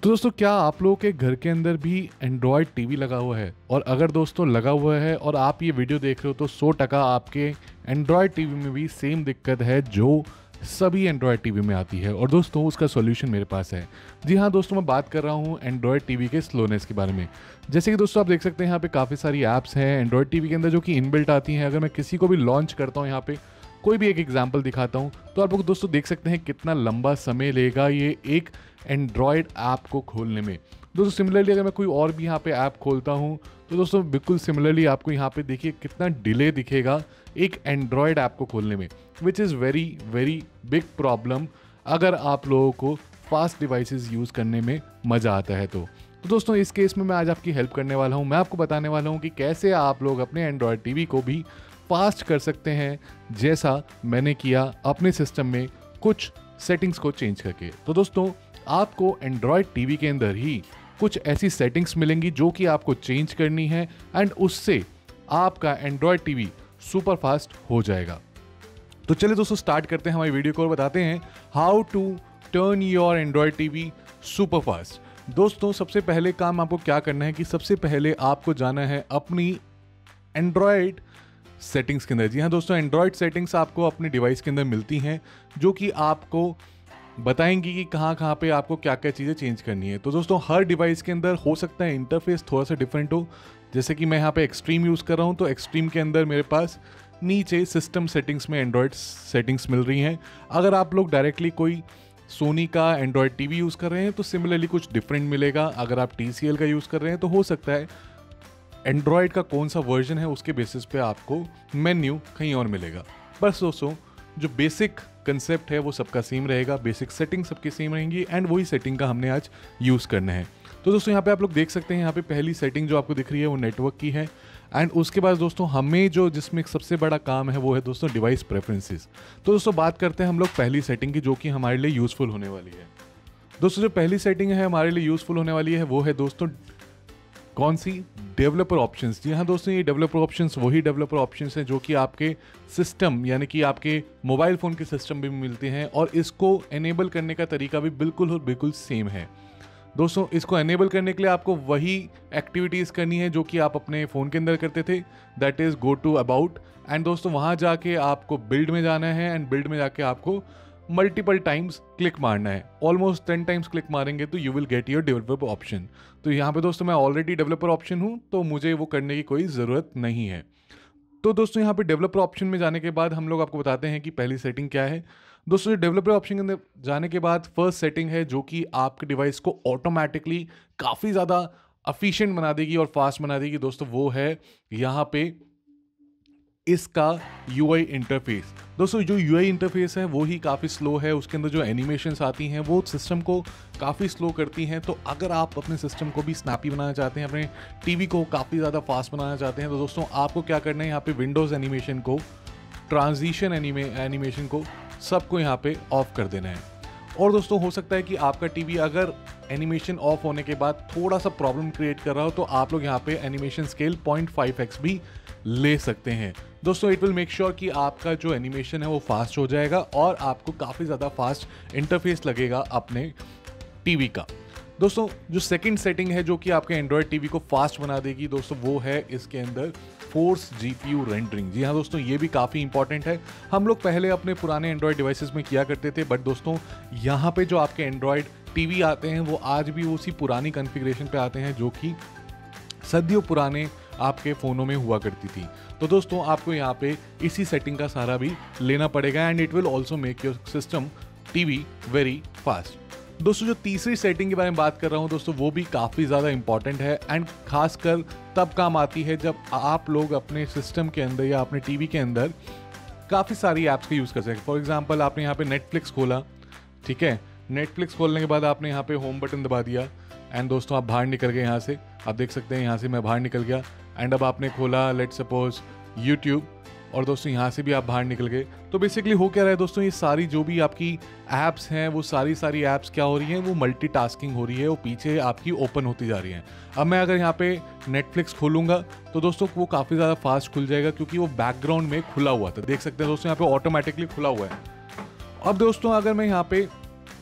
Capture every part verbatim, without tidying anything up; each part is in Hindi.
तो दोस्तों क्या आप लोगों के घर के अंदर भी एंड्रॉयड टीवी लगा हुआ है? और अगर दोस्तों लगा हुआ है और आप ये वीडियो देख रहे हो तो सौ टका आपके एंड्रॉयड टीवी में भी सेम दिक्कत है जो सभी एंड्रॉयड टीवी में आती है। और दोस्तों उसका सॉल्यूशन मेरे पास है। जी हाँ दोस्तों, मैं बात कर रहा हूँ एंड्रॉयड टीवी के स्लोनेस के बारे में। जैसे कि दोस्तों आप देख सकते हैं यहाँ पे काफ़ी सारी ऐप्स हैं एंड्रॉयड टीवी के अंदर जो कि इनबिल्ट आती हैं। अगर मैं किसी को भी लॉन्च करता हूँ, यहाँ पे कोई भी एक एग्जाम्पल दिखाता हूँ, तो आप लोग दोस्तों देख सकते हैं कितना लंबा समय लेगा ये एक एंड्रॉयड ऐप को खोलने में। दोस्तों सिमिलरली अगर मैं कोई और भी यहाँ पे ऐप खोलता हूँ तो दोस्तों बिल्कुल सिमिलरली आपको यहाँ पे देखिए कितना डिले दिखेगा एक एंड्रॉयड ऐप को खोलने में, which is very very big problem अगर आप लोगों को फास्ट डिवाइसेस यूज़ करने में मज़ा आता है तो। तो दोस्तों इस केस में मैं आज आपकी हेल्प करने वाला हूँ। मैं आपको बताने वाला हूँ कि कैसे आप लोग अपने एंड्रॉयड टीवी को भी फास्ट कर सकते हैं, जैसा मैंने किया अपने सिस्टम में कुछ सेटिंग्स को चेंज करके। तो दोस्तों आपको एंड्रॉयड टीवी के अंदर ही कुछ ऐसी सेटिंग्स मिलेंगी जो कि आपको चेंज करनी है एंड उससे आपका एंड्रॉयड टीवी सुपर फास्ट हो जाएगा। तो चलिए दोस्तों स्टार्ट करते हैं हमारी वीडियो को और बताते हैं how to turn your Android TV super fast. दोस्तों सबसे पहले काम आपको क्या करना है कि सबसे पहले आपको जाना है अपनी एंड्रॉयड सेटिंग्स के अंदर। जी हाँ दोस्तों, एंड्रॉयड सेटिंग्स आपको अपने डिवाइस के अंदर मिलती हैं जो कि आपको बताएंगी कि कहाँ कहाँ पे आपको क्या क्या चीज़ें चेंज करनी है। तो दोस्तों हर डिवाइस के अंदर हो सकता है इंटरफेस थोड़ा सा डिफरेंट हो। जैसे कि मैं यहाँ पे एक्सट्रीम यूज़ कर रहा हूँ, तो एक्सट्रीम के अंदर मेरे पास नीचे सिस्टम सेटिंग्स में एंड्रॉयड सेटिंग्स मिल रही हैं। अगर आप लोग डायरेक्टली कोई सोनी का एंड्रॉयड टीवी यूज़ कर रहे हैं तो सिमिलरली कुछ डिफरेंट मिलेगा। अगर आप टी सी एल का यूज़ कर रहे हैं तो हो सकता है एंड्रॉयड का कौन सा वर्जन है उसके बेसिस पे आपको मेन्यू कहीं और मिलेगा। बस दोस्तों जो बेसिक कंसेप्ट है वो सबका सेम रहेगा, बेसिक सेटिंग सबकी सेम रहेंगी एंड वही सेटिंग का हमने आज यूज़ करना है। तो दोस्तों यहाँ पे आप लोग देख सकते हैं यहाँ पे पहली सेटिंग जो आपको दिख रही है वो नेटवर्क की है एंड उसके बाद दोस्तों हमें जो जिसमें सबसे बड़ा काम है वो है दोस्तों डिवाइस प्रेफरेंसेस। तो दोस्तों बात करते हैं हम लोग पहली सेटिंग की जो कि हमारे लिए यूज़फुल होने वाली है। दोस्तों जो पहली सेटिंग है हमारे लिए यूज़फुल होने वाली है वो है दोस्तों कौन सी? Developer options. जी हाँ दोस्तों, ये डेवलपर ऑप्शंस वही डेवलपर ऑप्शंस हैं जो कि आपके सिस्टम यानी कि आपके मोबाइल फ़ोन के सिस्टम में भी मिलते हैं और इसको एनेबल करने का तरीका भी बिल्कुल और बिल्कुल सेम है। दोस्तों इसको एनेबल करने के लिए आपको वही एक्टिविटीज़ करनी है जो कि आप अपने फ़ोन के अंदर करते थे, that is go to about and दोस्तों वहाँ जाके आपको बिल्ड में जाना है एंड बिल्ड में जाके आपको मल्टीपल टाइम्स क्लिक मारना है। ऑलमोस्ट टेन टाइम्स क्लिक मारेंगे तो you will get your developer option. तो यहाँ पे दोस्तों मैं ऑलरेडी डेवलपर ऑप्शन हूँ तो मुझे वो करने की कोई ज़रूरत नहीं है। तो दोस्तों यहाँ पे डेवलपर ऑप्शन में जाने के बाद हम लोग आपको बताते हैं कि पहली सेटिंग क्या है। दोस्तों डेवलपर ऑप्शन के अंदर जाने के बाद फर्स्ट सेटिंग है जो कि आपके डिवाइस को ऑटोमेटिकली काफ़ी ज़्यादा एफिशिएंट बना देगी और फास्ट बना देगी। दोस्तों वो है यहाँ पे इसका यू आई इंटरफेस। दोस्तों जो यू आई इंटरफेस है वो ही काफ़ी स्लो है, उसके अंदर जो एनिमेशंस आती हैं वो सिस्टम को काफ़ी स्लो करती हैं। तो अगर आप अपने सिस्टम को भी स्नैपी बनाना चाहते हैं, अपने टीवी को काफ़ी ज़्यादा फास्ट बनाना चाहते हैं, तो दोस्तों आपको क्या करना है, यहाँ पे विंडोज़ एनिमेशन को, ट्रांजिशन एनिमे एनिमेशन को सबको यहाँ पे ऑफ कर देना है। और दोस्तों हो सकता है कि आपका टीवी अगर एनिमेशन ऑफ होने के बाद थोड़ा सा प्रॉब्लम क्रिएट कर रहा हो तो आप लोग यहाँ पे animation scale point five X भी ले सकते हैं। दोस्तों इट विल मेक श्योर कि आपका जो एनिमेशन है वो फास्ट हो जाएगा और आपको काफ़ी ज़्यादा फास्ट इंटरफेस लगेगा अपने टीवी का। दोस्तों जो सेकंड सेटिंग है जो कि आपके एंड्रॉयड टीवी को फास्ट बना देगी दोस्तों वो है इसके अंदर फोर्स जीपीयू रेंडरिंग। जी हाँ दोस्तों, ये भी काफ़ी इंपॉर्टेंट है। हम लोग पहले अपने पुराने एंड्रॉयड डिवाइसेस में किया करते थे, बट दोस्तों यहाँ पे जो आपके एंड्रॉयड टीवी आते हैं वो आज भी उसी पुरानी कॉन्फ़िगरेशन पे आते हैं जो कि सदियों पुराने आपके फ़ोनों में हुआ करती थी। तो दोस्तों आपको यहाँ पे इसी सेटिंग का सहारा भी लेना पड़ेगा and it will also make your system TV very fast. दोस्तों जो तीसरी सेटिंग के बारे में बात कर रहा हूँ दोस्तों वो भी काफ़ी ज़्यादा इंपॉर्टेंट है एंड खासकर तब काम आती है जब आप लोग अपने सिस्टम के अंदर या अपने टीवी के अंदर काफ़ी सारी ऐप्स का यूज़ कर सकते हैं। फॉर एग्जांपल आपने यहाँ पे नेटफ्लिक्स खोला, ठीक है, नेटफ्लिक्स खोलने के बाद आपने यहाँ पे होम बटन दबा दिया एंड दोस्तों आप बाहर निकल गए। यहाँ से आप देख सकते हैं यहाँ से मैं बाहर निकल गया एंड अब आपने खोला लेट्स सपोज यूट्यूब और दोस्तों यहाँ से भी आप बाहर निकल गए। तो बेसिकली हो क्या रहा है दोस्तों, ये सारी जो भी आपकी ऐप्स हैं वो सारी सारी ऐप्स क्या हो रही हैं, वो मल्टीटास्किंग हो रही है, वो पीछे आपकी ओपन होती जा रही हैं। अब मैं अगर यहाँ पे नेटफ्लिक्स खोलूँगा तो दोस्तों वो काफ़ी ज़्यादा फास्ट खुल जाएगा क्योंकि वो बैकग्राउंड में खुला हुआ था। देख सकते हैं दोस्तों यहाँ पे ऑटोमेटिकली खुला हुआ है। अब दोस्तों अगर मैं यहाँ पे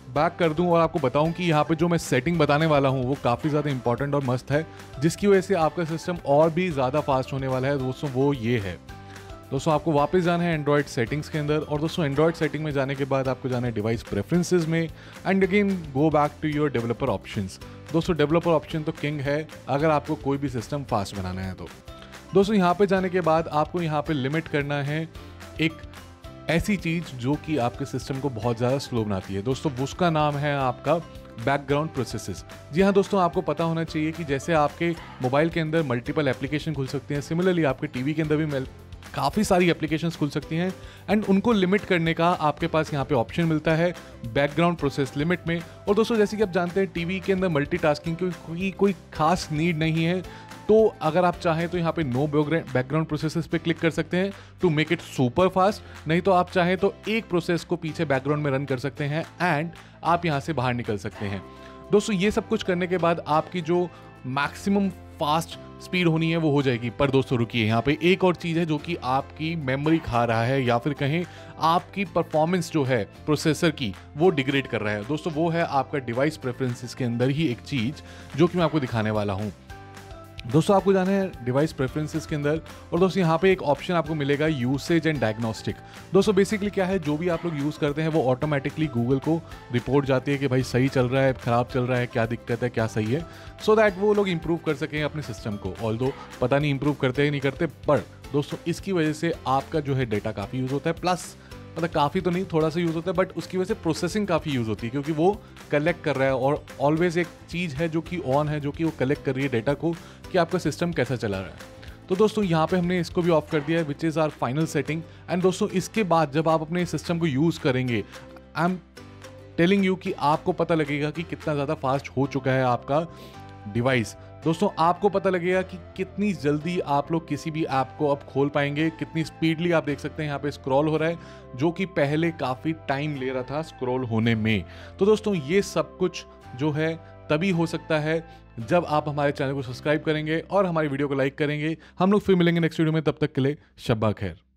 बैक कर दूं और आपको बताऊं कि यहाँ पे जो मैं सेटिंग बताने वाला हूँ वो काफ़ी ज़्यादा इंपॉर्टेंट और मस्त है, जिसकी वजह से आपका सिस्टम और भी ज़्यादा फास्ट होने वाला है दोस्तों, वो ये है। दोस्तों आपको वापस जाना है एंड्रॉयड सेटिंग्स के अंदर, और दोस्तों एंड्रॉयड सेटिंग में जाने के बाद आपको जाना है डिवाइस प्रेफरेंसेस में, and again go back to your developer options. दोस्तों डेवलपर ऑप्शन तो किंग है अगर आपको कोई भी सिस्टम फास्ट बनाना है तो। दोस्तों यहाँ पे जाने के बाद आपको यहाँ पे लिमिट करना है एक ऐसी चीज़ जो कि आपके सिस्टम को बहुत ज़्यादा स्लो बनाती है। दोस्तों उसका नाम है आपका बैकग्राउंड प्रोसेसेस। जी हाँ दोस्तों, आपको पता होना चाहिए कि जैसे आपके मोबाइल के अंदर मल्टीपल एप्लीकेशन खुल सकते हैं, सिमिलरली आपके टीवी के अंदर भी काफ़ी सारी एप्लीकेशंस खुल सकती हैं, एंड उनको लिमिट करने का आपके पास यहाँ पे ऑप्शन मिलता है बैकग्राउंड प्रोसेस लिमिट में। और दोस्तों जैसे कि आप जानते हैं टीवी के अंदर मल्टीटास्किंग की कोई कोई खास नीड नहीं है, तो अगर आप चाहें तो यहाँ पे नो बैकग्राउंड प्रोसेसेस पे क्लिक कर सकते हैं to make it super fast. नहीं तो आप चाहें तो एक प्रोसेस को पीछे बैकग्राउंड में रन कर सकते हैं एंड आप यहाँ से बाहर निकल सकते हैं। दोस्तों ये सब कुछ करने के बाद आपकी जो मैक्सिमम फास्ट स्पीड होनी है वो हो जाएगी। पर दोस्तों रुकिए, यहाँ पे एक और चीज़ है जो कि आपकी मेमोरी खा रहा है, या फिर कहें आपकी परफॉर्मेंस जो है प्रोसेसर की वो डिग्रेड कर रहा है। दोस्तों वो है आपका डिवाइस प्रेफरेंसेस के अंदर ही एक चीज़ जो कि मैं आपको दिखाने वाला हूँ। दोस्तों आपको जाना है डिवाइस प्रेफरेंसेस के अंदर, और दोस्तों यहाँ पे एक ऑप्शन आपको मिलेगा यूसेज एंड डायग्नोस्टिक। दोस्तों बेसिकली क्या है, जो भी आप लोग यूज़ करते हैं वो ऑटोमेटिकली गूगल को रिपोर्ट जाती है कि भाई सही चल रहा है, ख़राब चल रहा है, क्या दिक्कत है, क्या सही है, सो दैट वो लोग इंप्रूव कर सकें अपने सिस्टम को। ऑल्दो पता नहीं इंप्रूव करते हैं नहीं करते, पर दोस्तों इसकी वजह से आपका जो है डेटा काफ़ी यूज़ होता है, प्लस मतलब काफ़ी तो नहीं, थोड़ा सा यूज़ होता है, बट उसकी वजह से प्रोसेसिंग काफ़ी यूज़ होती है, क्योंकि वो कलेक्ट कर रहा है। और ऑलवेज एक चीज़ है जो कि ऑन है, जो कि वो कलेक्ट कर रही है डेटा को कि आपका सिस्टम कैसा चला रहा है। तो दोस्तों यहाँ पे हमने इसको भी ऑफ कर दिया है, which is our final setting. And दोस्तों इसके बाद जब आप अपने सिस्टम को यूज़ करेंगे, आई एम टेलिंग यू कि आपको पता लगेगा कि कितना ज़्यादा फास्ट हो चुका है आपका डिवाइस। दोस्तों आपको पता लगेगा कि कितनी जल्दी आप लोग किसी भी ऐप को अब खोल पाएंगे, कितनी स्पीडली आप देख सकते हैं यहाँ पे स्क्रॉल हो रहा है, जो कि पहले काफ़ी टाइम ले रहा था स्क्रॉल होने में। तो दोस्तों ये सब कुछ जो है तभी हो सकता है जब आप हमारे चैनल को सब्सक्राइब करेंगे और हमारी वीडियो को लाइक करेंगे। हम लोग फिर मिलेंगे नेक्स्ट वीडियो में, तब तक के लिए शब्बा खैर।